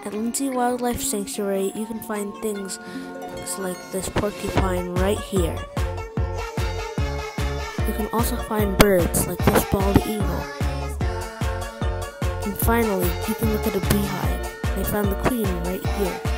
At Lindsay Wildlife Sanctuary, you can find things like this porcupine right here. You can also find birds like this bald eagle. And finally, you can look at a beehive. I found the queen right here.